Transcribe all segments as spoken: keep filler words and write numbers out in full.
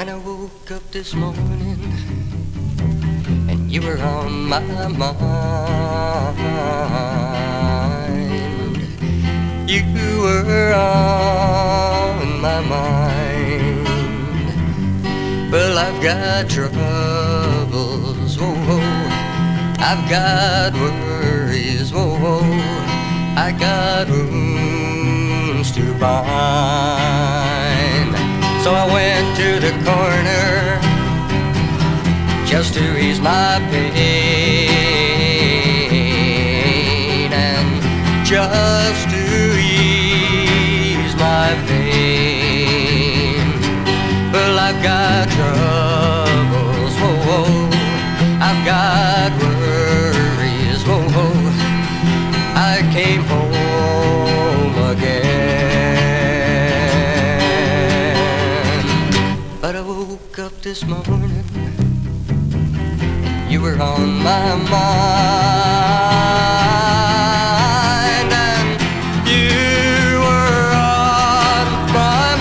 when I woke up this morning and you were on my mind. You were on my mind. Well, I've got troubles, whoa, whoa. I've got worries, whoa, whoa. I got wounds to bind. So I went to the corner just to ease my pain, and just to ease my pain. Well, I've got troubles, whoa, whoa. I've got worries, whoa, whoa. I came home again, but I woke up this morning, you were on my mind, and you were on my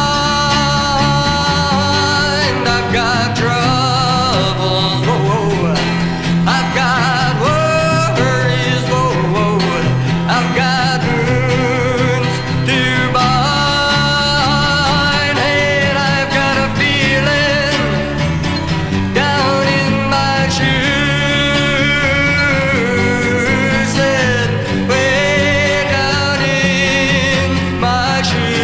mind. I've got troubles, whoa, whoa. I've got worries, whoa, whoa. I've got wounds to bind, and I've got a feeling down in my shoes, and way down in my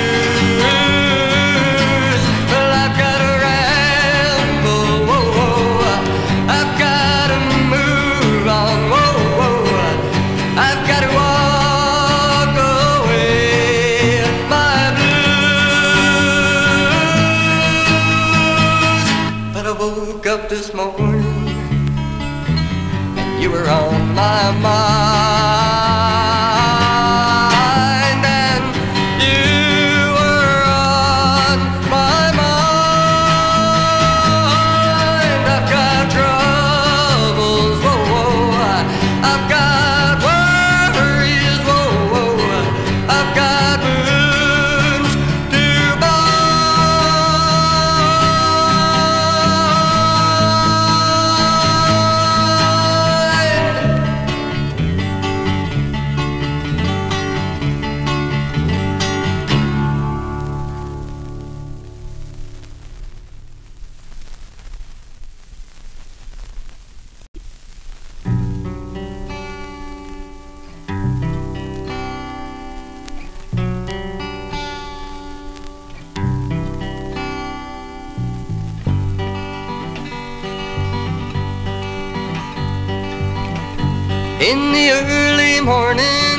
shoes. Well, I've got to ramble, whoa, whoa. I've got to move on, whoa, whoa. I've got to walk away my blues. But I woke up this morning and you were on my mind, and you were on my mind. I've got troubles, whoa, whoa. I've got worries, whoa, whoa. I've got wounds to in the early morning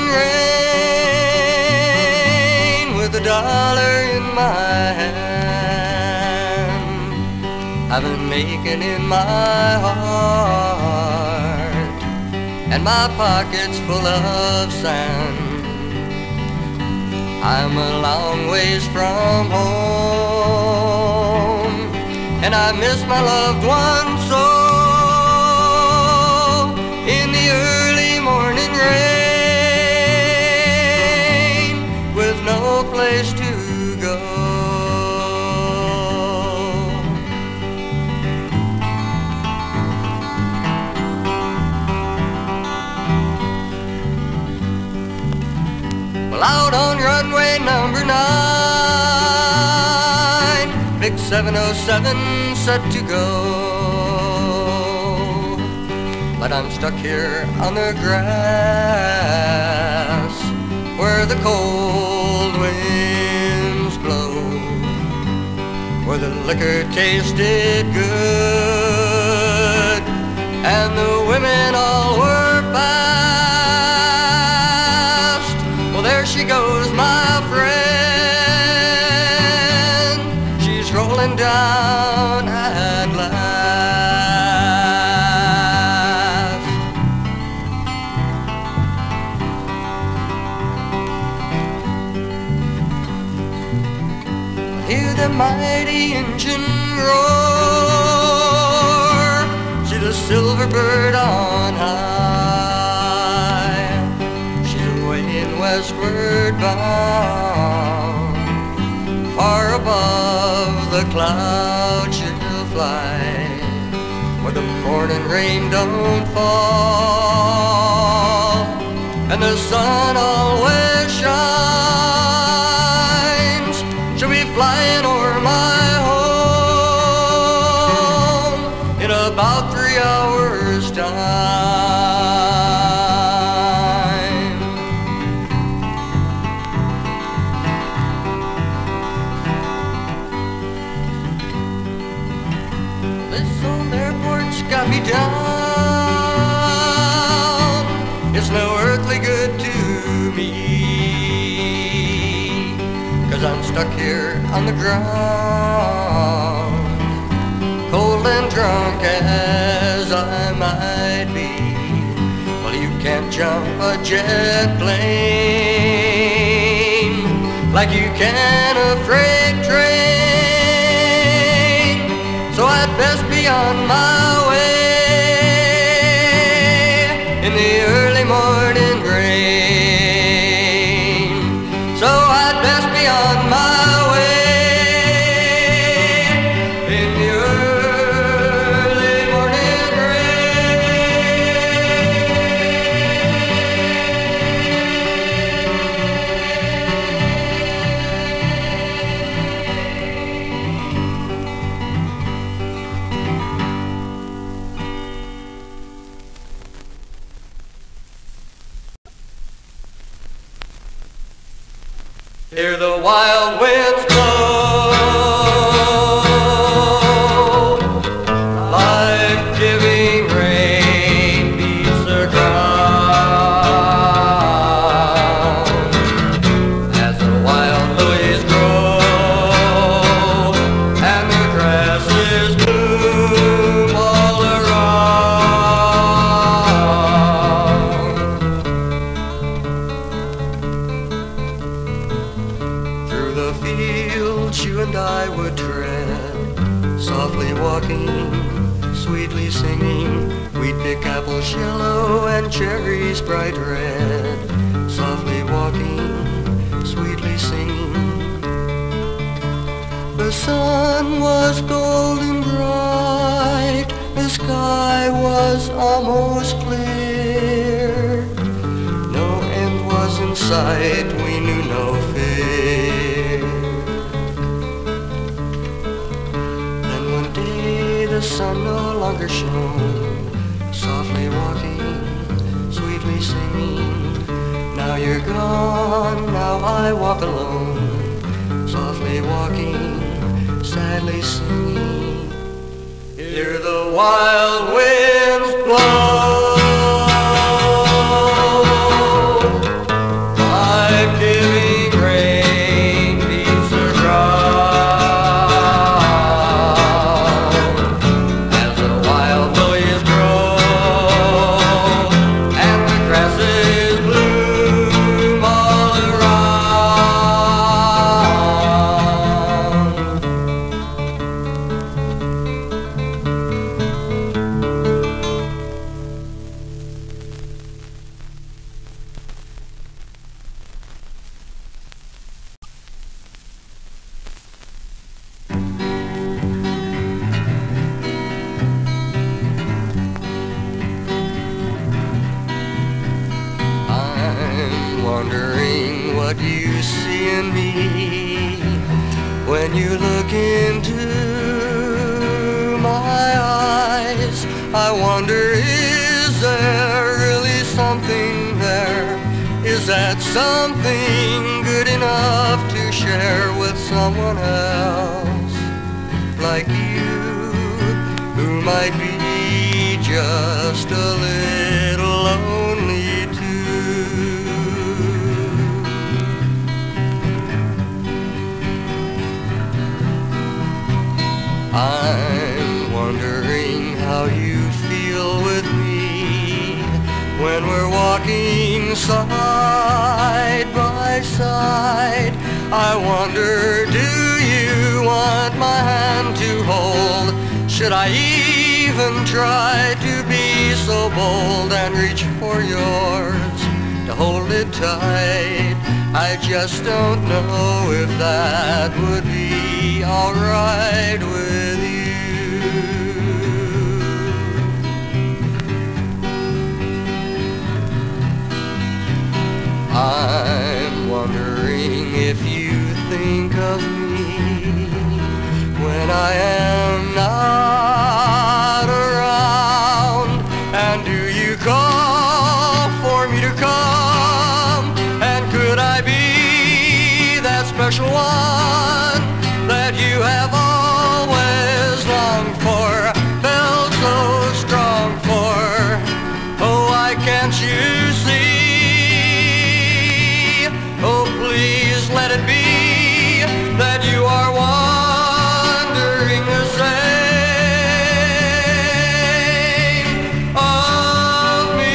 rain, with a dollar in my hand, I've been making in my heart, and my pockets full of sand. I'm a long ways from home, and I miss my loved ones so. In the early morning rain, with no place to go, well, out on runway number nine, big seven oh seven set to go. But I'm stuck here on the grass, where the cold winds blow, where the liquor tasted good, and the women all were past. Well, there she goes, my friend, she's rolling down at last. Hear the mighty engine roar, see the silver bird on high. She's away in westward bound, far above the clouds fly, where the morning rain don't fall, and the sun always shines. She'll be flying over my home in about three hours' time. This old airport's got me down. It's no earthly good to me, 'cause I'm stuck here on the ground, cold and drunk as I might be. Well, you can't jump a jet plane like you can a freight train, so I'd best be on my way in the early morning rain. So I'd best be on my way in the early morning Hear the wild winds blow, life-giving rain beats the ground, as the wild lilies grow and the grasses bloom all around. Through the fields you and I would tread, softly walking, sweetly singing. We'd pick apples yellow and cherries bright red, softly walking, sweetly singing. The sun was golden bright, the sky was almost clear. No end was in sight, we knew no fear. Then one day the sun no longer shone, softly walking, sweetly singing. Now you're gone, now I walk alone, softly walking, sadly singing. Hear the wild winds blow, life-giving rain beats the ground, as the wild lilies grow and the grasses bloom all around. I'm wondering what you see in me when you look into my eyes. I wonder, is there really something there? Is that something good enough to share with someone else like you, who might be just a little lonely too? I'm wondering how you feel with me when we're walking side by side. I wonder, do you want my hand to hold? Should I even try to be so bold and reach for yours to hold it tight? I just don't know if that would be alright with you. if you think of me when I am not around? And do you call for me to come? And could I be that special one that you have always longed for, felt so strong for? Oh, why can't you see? Oh, please let it be that you are wondering the same of me.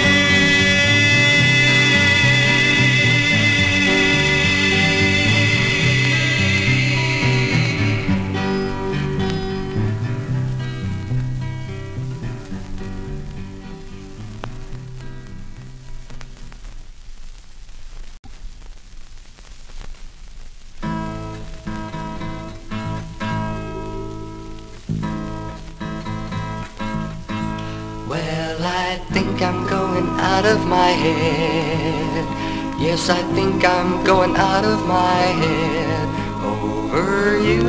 Well, I think I'm going out of my head. Yes, I think I'm going out of my head over you,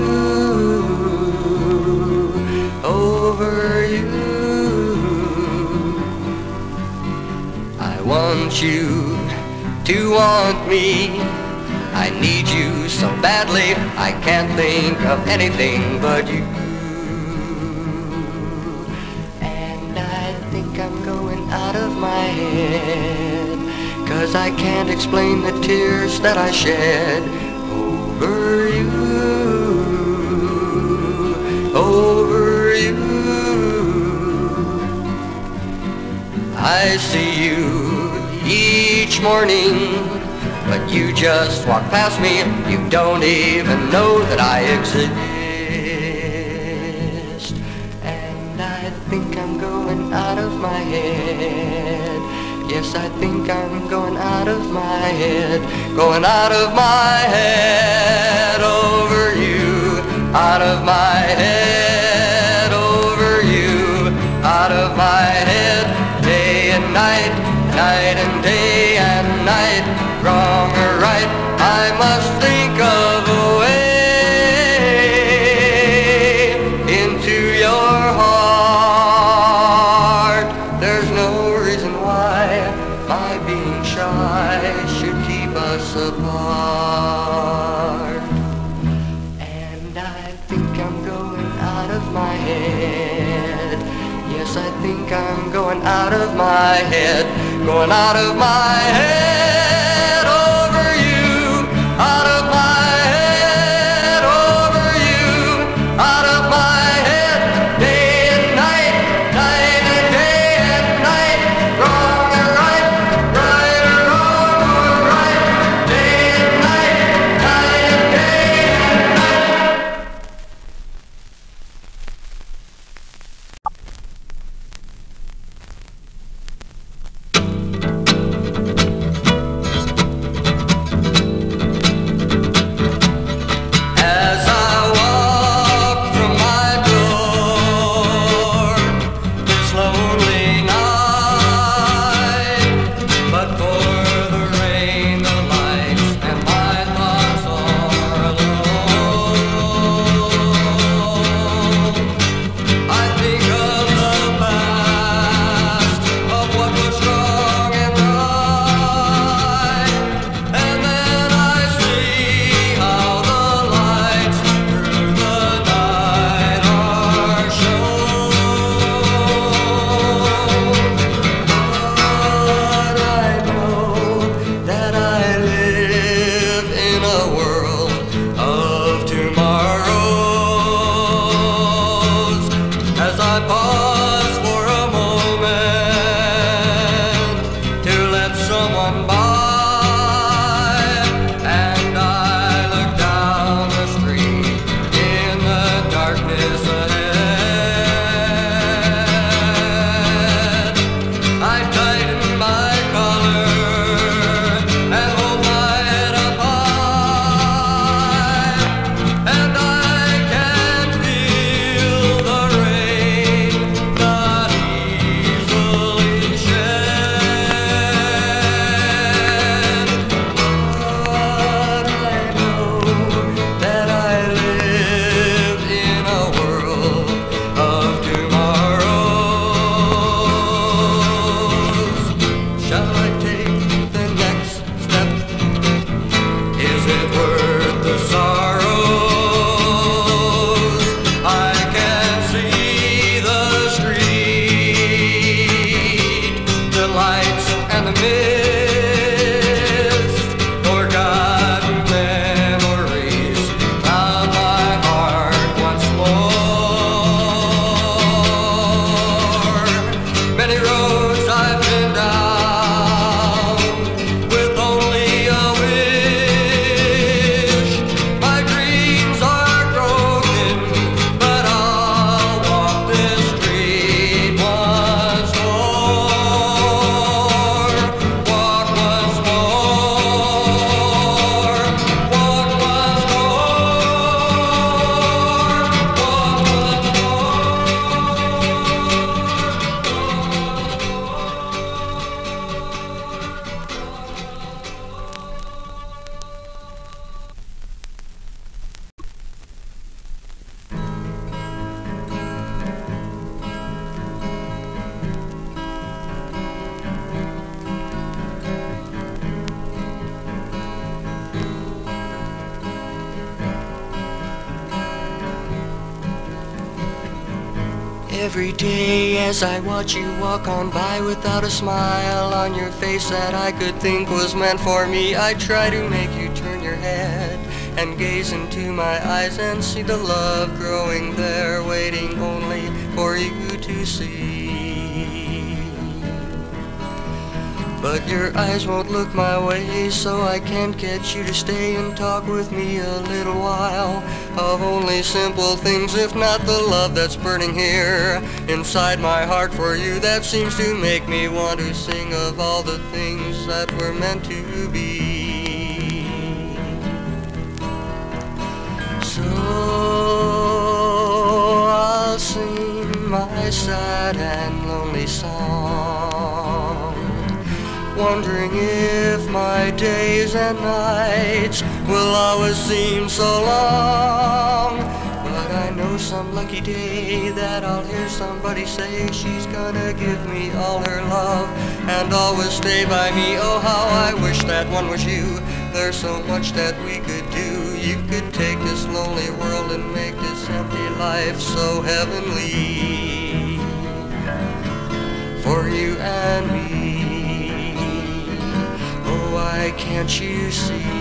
over you. I want you to want me. I need you so badly, I can't think of anything but you. I'm going out of my head, 'cause I can't explain the tears that I shed over you, over you. I see you each morning, but you just walk past me. You don't even know that I exist. I think I'm going out of my head. Yes, I think I'm going out of my head, going out of my head over you, out of my head over you, out of my head, day and night, night and day and night, wrong or right, I must think of a way into your heart. There's no reason why my being shy should keep us apart. And I think I'm going out of my head. Yes, I think I'm going out of my head, going out of my head over you, out of my head over you, out of my head, day and night, night and day and night, wrong or right, right or wrong or right, day and night, night and day and night. As I walk from my door this lonely night, but for the rain, the lights, and my thoughts are alone, I think of the past, of what was wrong and right, and then I see how the lights through the night are shown. But I know and the mist forgotten memories found my heart once more. Many roads I've been down with only a wish. My dreams are broken, but I'll walk this street once more. Walk once more. Walk once Every day as I watch you walk on by without a smile on your face that I could think was meant for me, I try to make you turn your head and gaze into my eyes and see the love growing there, waiting only for you to see. But your eyes won't look my way, so I can't get you to stay and talk with me a little while of only simple things, if not the love that's burning here inside my heart for you, that seems to make me want to sing of all the things that were meant to be. So I'll sing my sad and lonely song, wondering if my days and nights will always seem so long. But I know some lucky day that I'll hear somebody say she's gonna give me all her love and always stay by me. Oh, how I wish that one was you. There's so much that we could do. You could take this lonely world and make this empty life so heavenly for you and me. Why can't you see?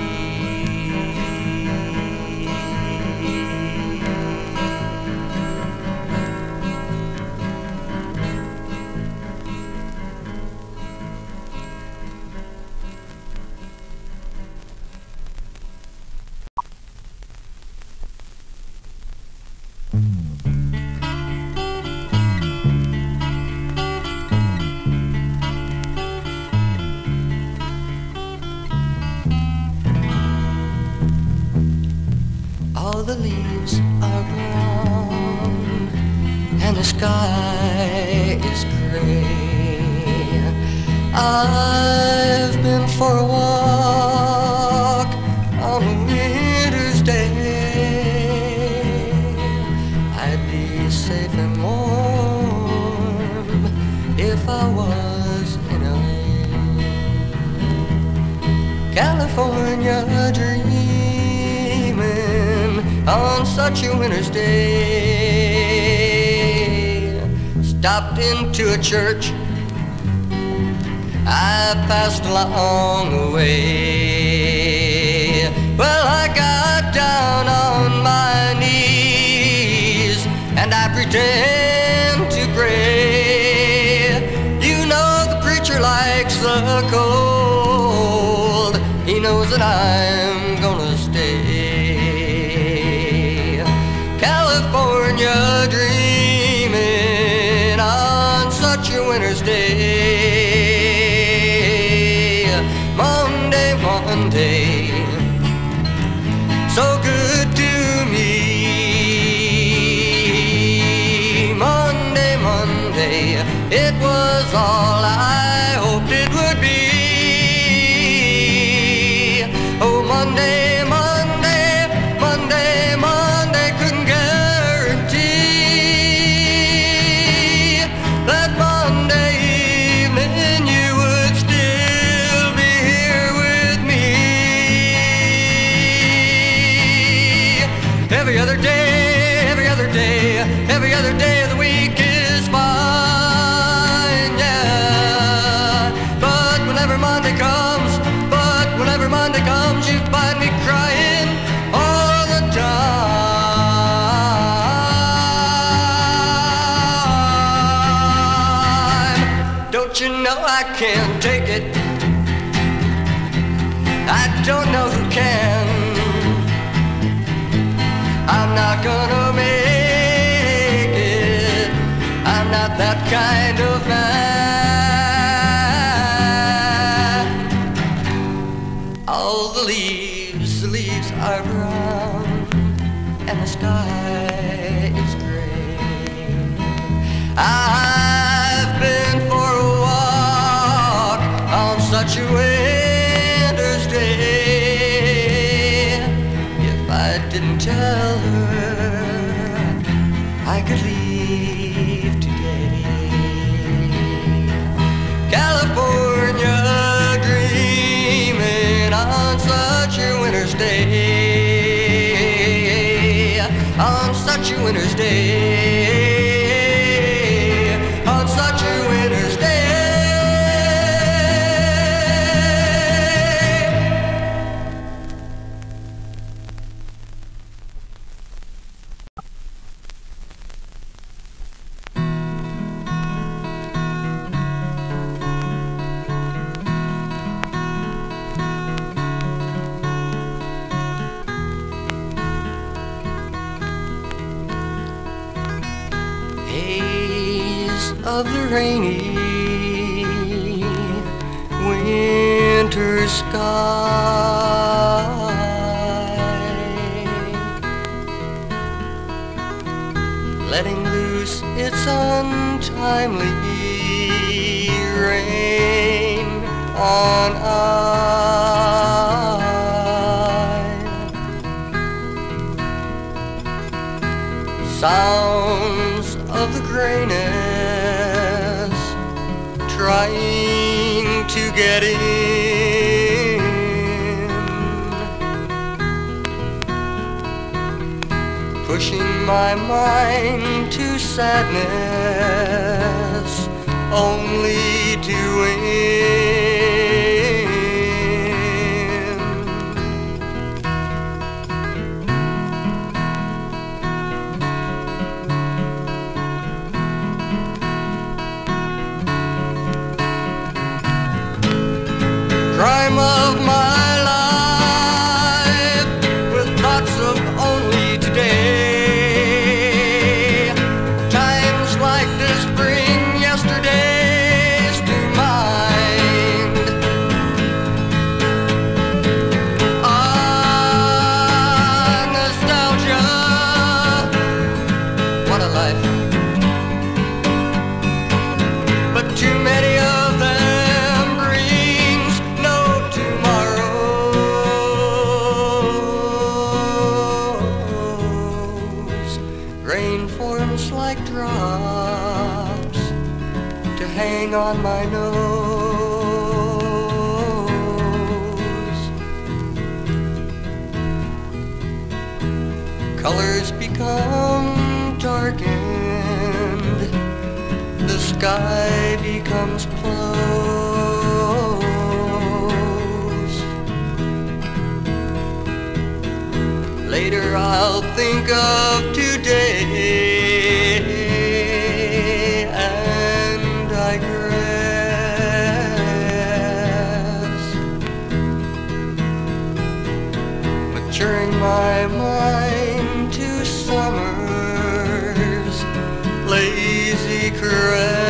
All the leaves are brown and the sky is gray. I've been for a walk on a winter's day. I'd be safe and warm if I was in L A. California dream on such a winter's day. Stopped into a church I passed along the way. Well, I got down on my knees and I pretend to pray. You know the preacher likes the cold. He knows that I'm gonna stay. California dreaming on such a winter's day. Monday, Monday, so good to me. Monday, Monday, it was all I hoped it would be. Oh, Monday, Monday, Monday, Monday, couldn't guarantee that Monday evening you would still be here with me. Monday comes, but whenever Monday comes, you find me crying all the time. Don't you know I can't take it? I don't know who can. I'm not gonna make it. I'm not that kind of man. All the leaves, the leaves are brown, and the sky is gray. I've been for a walk on such a winter's day. If I didn't tell her I could leave today. California dreaming on such a winter's day. On such a winter's day. On such a winter's day. Haze of the rainy winter sky, letting loose its untimely rain on I. Sounds of the grayness trying to get in, pushing my mind to sadness only to win. Crime of my life, with thoughts of only today. Times like this bring yesterdays to mind. Ah, nostalgia, what a life. But too many of them rain forms like drops to hang on my nose. Colors become darkened, the sky becomes close. Later I'll think of today and digress, maturing my mind to summer's lazy caress.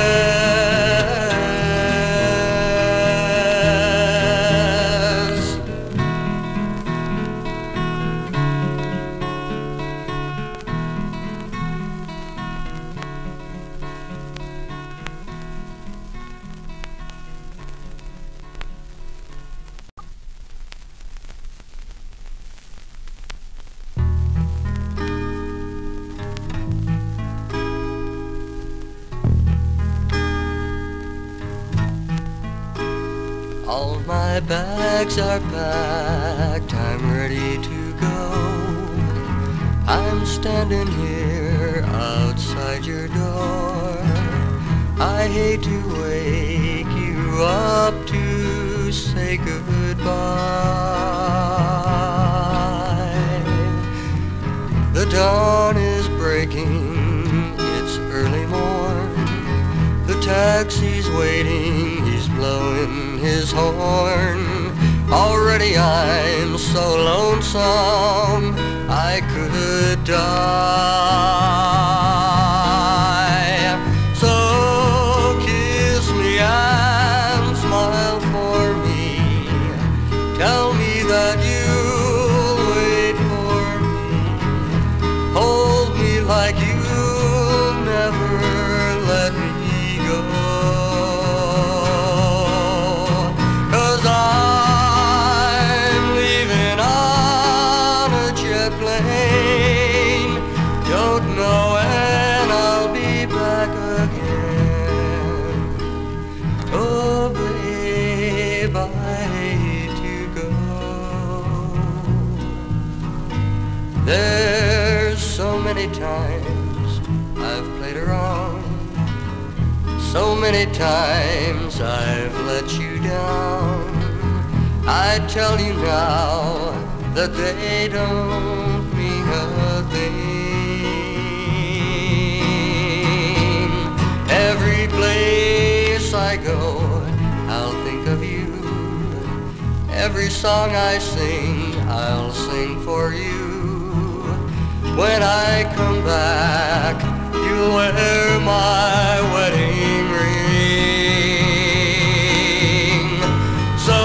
All my bags are packed, I'm ready to go. I'm standing here outside your door. I hate to wake you up to to say goodbye. The dawn is breaking, it's early morn. The taxi's waiting, he's blowing his horn. Already I'm so lonesome, I could die. So kiss me and smile for me. Tell me that you'll wait for me. Hold me like you'll never let me go. 'Cause I'm leaving on a jet plane. Don't know when I'll be back again. Oh babe, I hate to go. There's so many times I've played around. So many times I've let you down. I tell you now that they don't mean a thing. Every place I go, I'll think of you. Every song I sing, I'll sing for you. When I come back, you'll wear my wedding ring. So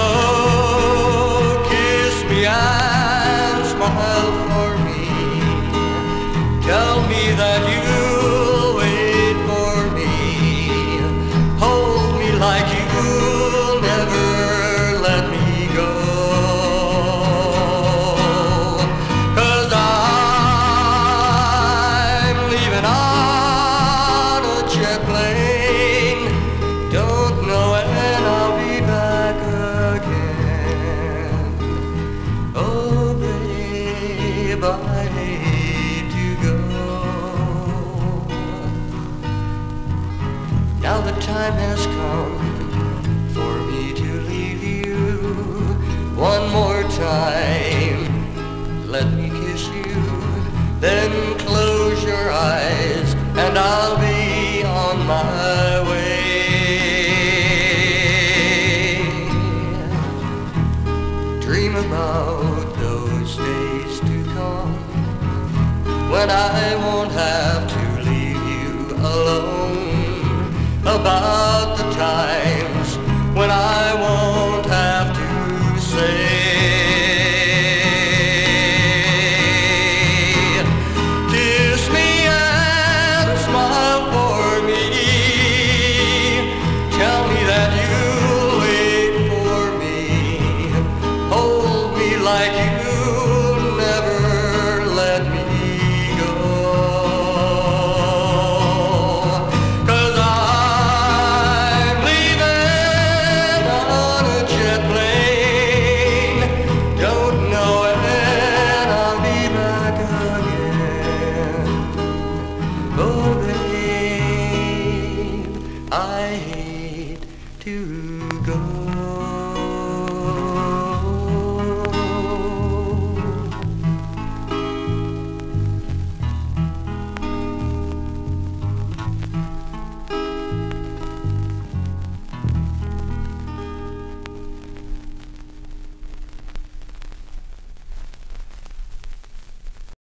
kiss me and smile for me. Tell me that you'll wait for me. Hold me like you'll never let me go. 'Cause I'm leaving on a jet plane. Don't know when I'll be back again. Oh babe, I hate to go. Now the time has come for me to leave you. One more time, let me kiss you. Then close your eyes and I'll be on my way. Dream about those days to come, when I won't have to leave you alone. About